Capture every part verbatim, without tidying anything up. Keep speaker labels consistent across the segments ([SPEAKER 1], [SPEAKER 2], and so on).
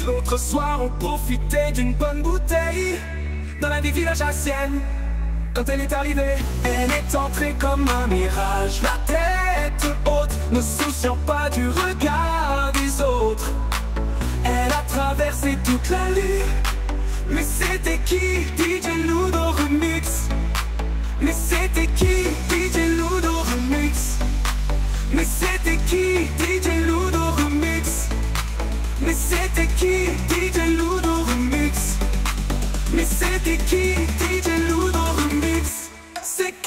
[SPEAKER 1] L'autre soir, on profitait d'une bonne bouteille dans l'un des villages haïtiennes. Quand elle est arrivée, elle est entrée comme un mirage, la tête haute, ne souciant pas du regard des autres. Elle a traversé toute la rue. Mais c'était qui? D J Ludo Remix. Mais c'était qui? D J Ludo Remix. Mais c'était qui? D J Ludo Remix. Mais c'était qui? D J Ludo Remix. Mais c'était qui? D J Ludo Remix. C'est qui?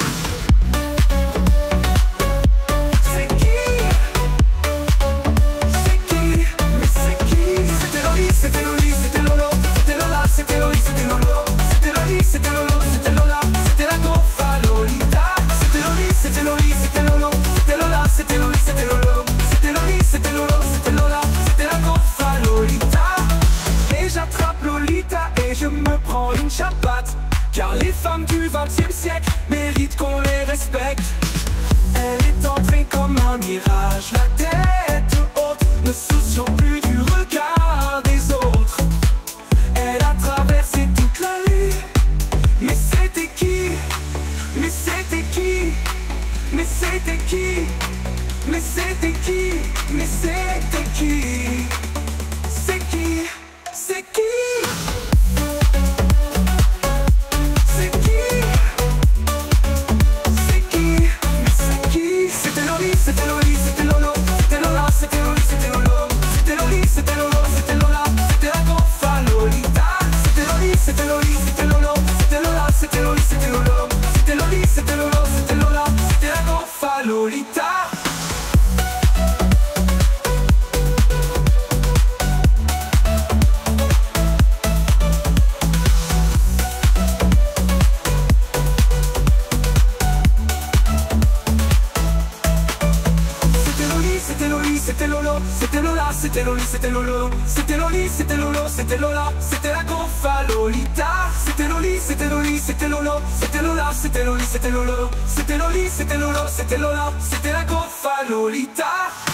[SPEAKER 1] C'est qui? C'est qui? Mais c'est qui? C'était Loli, c'était Loli, c'était Lolo. C'était Lola, c'était Loli, c'était Lolo. C'était Loli, c'était Lolo, c'était Lola. C'était la Gofa Lolita. C'était Loli, c'était Loli, c'était Lolo. C'était Lola, c'était Loli, c'était Lolo. C'était Loli, c'était Lolo, c'était Lola. C'était la Gofa Lolita. Et j'attrape Lolita et je me prends une chapate. Car les femmes du vingtième siècle méritent qu'on les respecte. Elle est entrée comme un mirage, la tête haute, ne souciant plus du regard des autres. Elle a traversé toute la rue. Mais c'était qui? Mais c'était qui? Mais c'était qui? Mais c'était qui? Mais c'était qui? C'est qui? C'est qui? C'est qui? C'est qui? Mais c'est qui? C'était Loli, c'était Loli, c'était Lolo. C'était Lola, c'était Loli, c'était Lolo. C'était Loli, c'était Lolo, c'était Lola. C'était la Gofa Lolita. C'était Loli, c'était Loli, c'était Lolo. C'était Lola, c'était Loli, c'était Lolo. C'était Loli, c'était Lolo, c'était Lola. C'était la Gofa Lolita. C'était Loli, c'était Lolo, c'était Lola, c'était Loli, c'était Lolo. C'était Loli, c'était Lolo, c'était Lola. C'était la Gofa Lolita. C'était Loli, c'était Loli, c'était Lolo. C'était Lola, c'était Loli, c'était Lolo. C'était Loli, c'était Lolo, c'était Lola. C'était la Gofa Lolita.